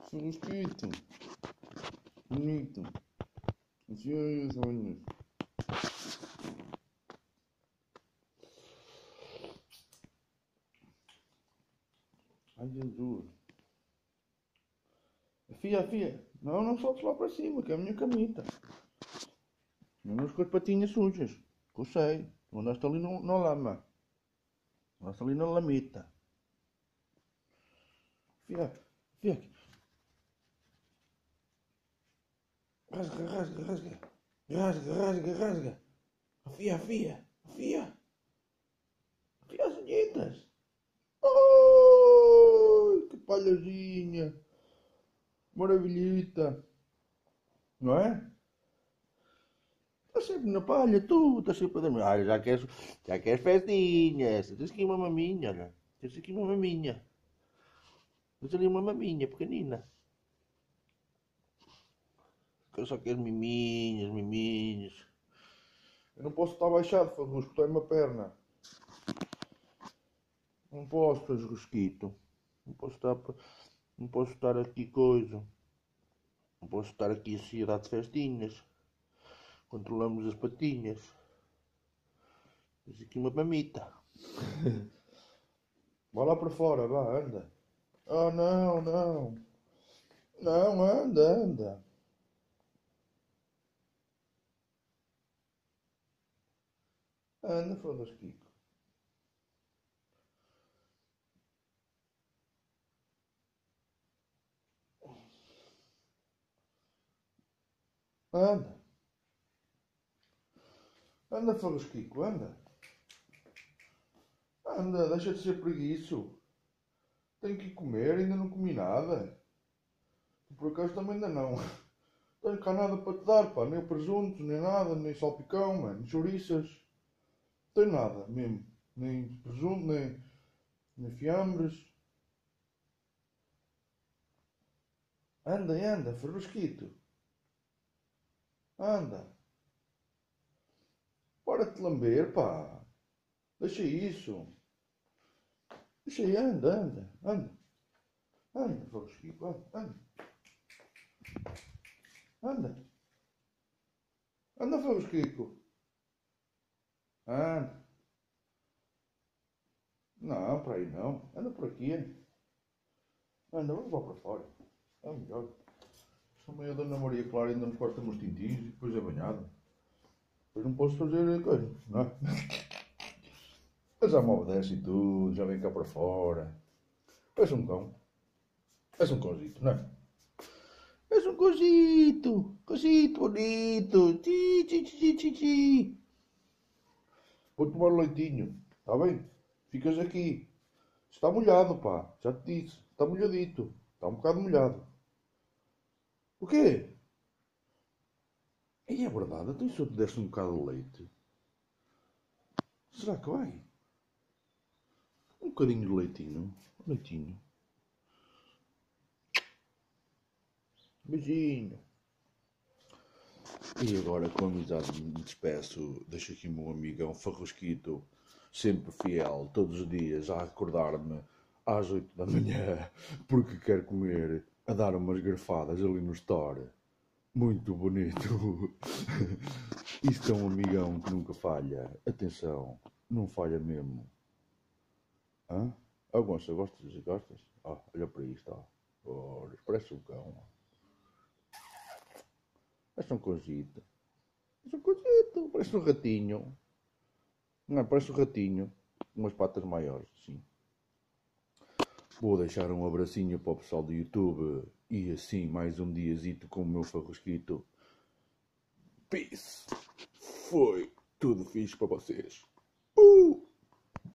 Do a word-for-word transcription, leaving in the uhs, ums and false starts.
Farrusquito. Bonito. Assim é os olhos. Ai, Jesus. Fia, fia. Não, não soltes lá para cima, que é a minha camita. Não andas com as patinhas sujas. Que eu sei. Tu andaste ali no, na lama. Andaste ali na lamita. Fia, fia. Rasga, rasga, rasga. Rasga, rasga, rasga. Afia, afia, afia. Afia as unhetas. Oh, que palhazinha. Maravilhita. Não é? Estás sempre na palha, tu. Estás sempre a dormir. Olha, já queres, já queres festinhas. Tens aqui uma maminha, olha. Tens aqui uma maminha. Tens ali uma maminha pequenina. Eu só quero miminhas, miminhas. Eu não posso estar baixado, Farrusco, estou em uma perna. Não posso, Farrusquito. Não posso estar, não posso estar aqui coisa. Não posso estar aqui assim a dar de festinhas. Controlamos as patinhas. Tens aqui uma mamita. Vá lá para fora, vá, anda. Ah, não, não. Não, anda, anda. Anda, Farrusquito. Anda. Anda, Farrusquico, anda. Anda, deixa de ser preguiço. Tenho que ir comer, ainda não comi nada. Por acaso também ainda não. Tenho cá nada para te dar, pá. Nem presunto, nem nada, nem salpicão, mano. Chouriças. Não tenho nada mesmo. Nem presunto, nem, nem fiambres. Anda, anda, Farrusquito. Anda. Para de te lamber, pá. Deixa isso. Deixa aí, anda, anda, anda. Anda, Farrusquito, anda, anda. Anda. Anda, Farrusquico. Anda. Não, para aí não. Anda por aqui. Anda, vamos lá para fora. É melhor. Também a Dona Maria Clara ainda nos corta uns tintins e depois é banhada. Depois não posso fazer coisa, não é? Mas já me obedece e tudo, já vem cá para fora. És um cão. És um cãozito, não é? És um cãozito. Cãozito bonito. Ti, ti, ti, ti, ti. Vou tomar um leitinho, está bem? Ficas aqui. Está molhado, pá. Já te disse. Está molhadito. Está um bocado molhado. O quê? E é verdade, então se eu te desse um bocado de leite? Será que vai? Um bocadinho de leitinho. Leitinho. Beijinho. E agora, com a amizade, me despeço. Deixo aqui o meu amigão Farrusquito, sempre fiel, todos os dias, a acordar-me às oito da manhã, porque quer comer, a dar umas garfadas ali no store. Muito bonito. Isto é um amigão que nunca falha. Atenção, não falha mesmo. Hã? Ah, Gonça, gostas? Gostas? Ah, olha para isto, ó. Oh, parece um cão. Parece um cãozito. Parece um cãozito. Parece um ratinho. Não, parece um ratinho. Umas patas maiores, sim. Vou deixar um abracinho para o pessoal do YouTube. E assim, mais um diazito com o meu Farrusquito. Peace. Foi tudo fixe para vocês. Uh!